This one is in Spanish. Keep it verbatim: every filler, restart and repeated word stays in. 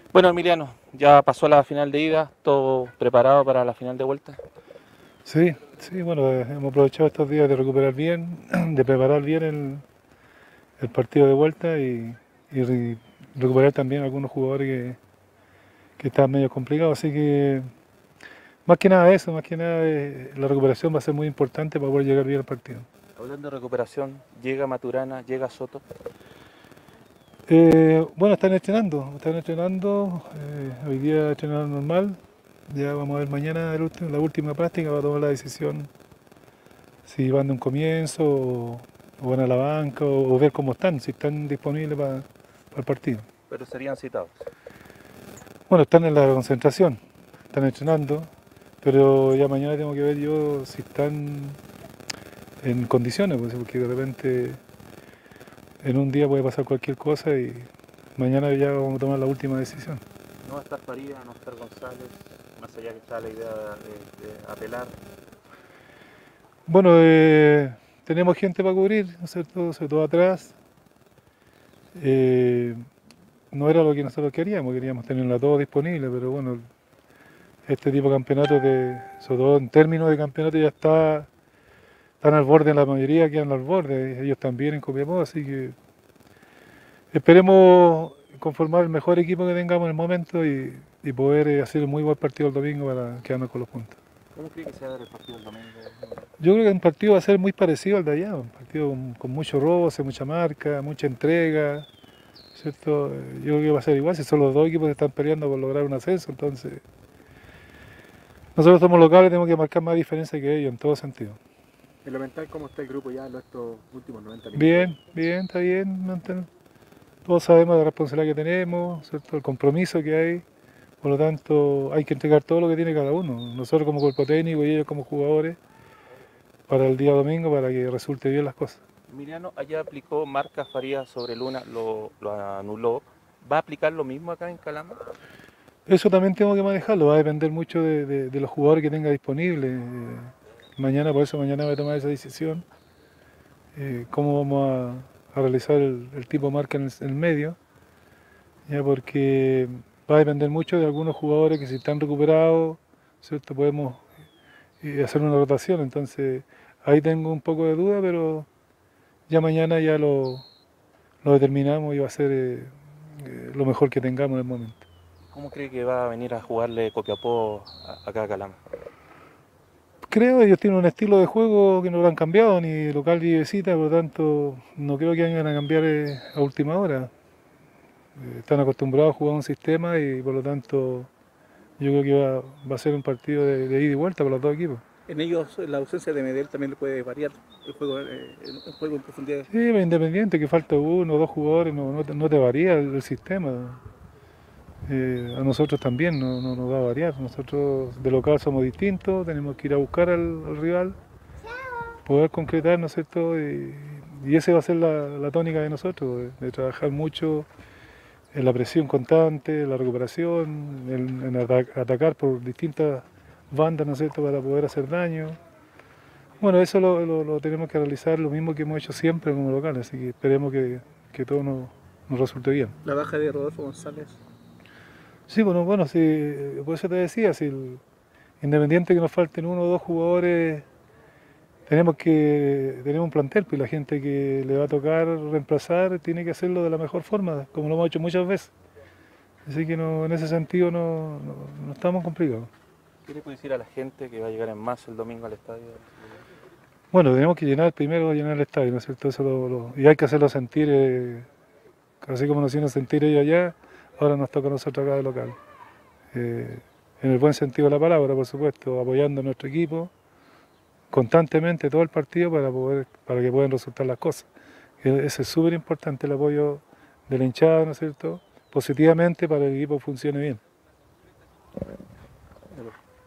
Bueno, Emiliano, ya pasó la final de ida, todo preparado para la final de vuelta. Sí, sí, bueno, eh, hemos aprovechado estos días de recuperar bien, de preparar bien el, el partido de vuelta y, y re- recuperar también algunos jugadores que, que estaban medio complicados. Así que más que nada eso, más que nada eh, la recuperación va a ser muy importante para poder llegar bien al partido. Hablando de recuperación, llega Maturana, llega Soto. Eh, bueno, están entrenando, están entrenando, eh, hoy día entrenaron normal, ya vamos a ver mañana el último- la última práctica para tomar la decisión si van de un comienzo o, o van a la banca o, o ver cómo están, si están disponibles para el partido. Pero serían citados. Bueno, están en la concentración, están entrenando, pero ya mañana tengo que ver yo si están en condiciones, pues, porque de repente en un día puede pasar cualquier cosa y mañana ya vamos a tomar la última decisión. No va a estar Faría, no va a estar González, más allá que está la idea de, de apelar. Bueno, eh, tenemos gente para cubrir, ¿no es cierto? Sobre todo atrás. Eh, no era lo que nosotros queríamos, queríamos tenerlo todo disponible, pero bueno, este tipo de campeonatos, de, sobre todo en términos de campeonato, ya está, están al borde, la mayoría quedan al borde, ellos también en Copiapó, así que esperemos conformar el mejor equipo que tengamos en el momento y, y poder eh, hacer un muy buen partido el domingo para quedarnos con los puntos. ¿Cómo cree que se va a dar el partido el domingo? Yo creo que un partido va a ser muy parecido al de allá, un partido con, con mucho roce, mucha marca, mucha entrega, ¿cierto? Yo creo que va a ser igual, si son los dos equipos que están peleando por lograr un ascenso, entonces nosotros somos locales, tenemos que marcar más diferencia que ellos en todo sentido. En lo mental, ¿cómo está el grupo ya en estos últimos noventa minutos? Bien, bien, está bien, manten- todos sabemos la responsabilidad que tenemos, ¿cierto? El compromiso que hay, por lo tanto hay que entregar todo lo que tiene cada uno, nosotros como cuerpo técnico y ellos como jugadores, para el día domingo, para que resulte bien las cosas. Emiliano, allá aplicó marca Faría sobre Luna, lo, lo anuló. ¿Va a aplicar lo mismo acá en Calama? Eso también tengo que manejarlo, va a depender mucho de, de- de los jugadores que tenga disponibles. Eh, mañana, por eso mañana voy a tomar esa decisión, eh, cómo vamos a, a realizar el, el tipo de marca en el, en el medio, ya porque va a depender mucho de algunos jugadores que si están recuperados, ¿cierto? Podemos eh, hacer una rotación, entonces ahí tengo un poco de duda, pero ya mañana ya lo, lo determinamos y va a ser eh, eh, lo mejor que tengamos en el momento. ¿Cómo cree que va a venir a jugarle Copiapó a- acá a Calama? Creo ellos tienen un estilo de juego que no lo han cambiado ni local ni visita, por lo tanto no creo que vayan a cambiar eh, a última hora. Eh, están acostumbrados a jugar un sistema y por lo tanto yo creo que va, va a ser un partido de, de ida y vuelta para los dos equipos. En ellos la ausencia de Medel también le puede variar el juego, eh, el juego en profundidad. Sí, pero independiente que falta uno o dos jugadores, no, no, te, no te varía el, el sistema. Eh, a nosotros también no, no nos va a variar. Nosotros de local somos distintos, tenemos que ir a buscar al, al rival, poder concretar, ¿no es cierto? Y, y esa va a ser la, la tónica de nosotros, de, de trabajar mucho en la presión constante, en la recuperación, en, en ata- atacar por distintas bandas, ¿no es cierto?, para poder hacer daño. Bueno, eso lo, lo- lo tenemos que realizar, lo mismo que hemos hecho siempre como local, así que esperemos que, que todo nos, nos resulte bien. La baja de Rodolfo González. Sí, bueno, bueno, sí, por eso te decía, si el- independiente que nos falten uno o dos jugadores, tenemos que tener un plantel, pues la gente que le va a tocar reemplazar tiene que hacerlo de la mejor forma, como lo hemos hecho muchas veces. Así que no, en ese sentido no, no, no estamos complicados. ¿Qué le puede decir a la gente que va a llegar en masa el domingo al estadio? Bueno, tenemos que llenar primero, llenar el estadio, ¿no es cierto? Eso lo- lo- y hay que hacerlo sentir, eh, así como nos hicieron sentir ellos allá, ahora nos toca a nosotros acá de local. Eh, en el buen sentido de la palabra, por supuesto, apoyando a nuestro equipo constantemente todo el partido para, poder, para que puedan resultar las cosas. Eh, Ese es súper importante, el apoyo de la hinchada, ¿no es cierto? Positivamente para que el equipo funcione bien.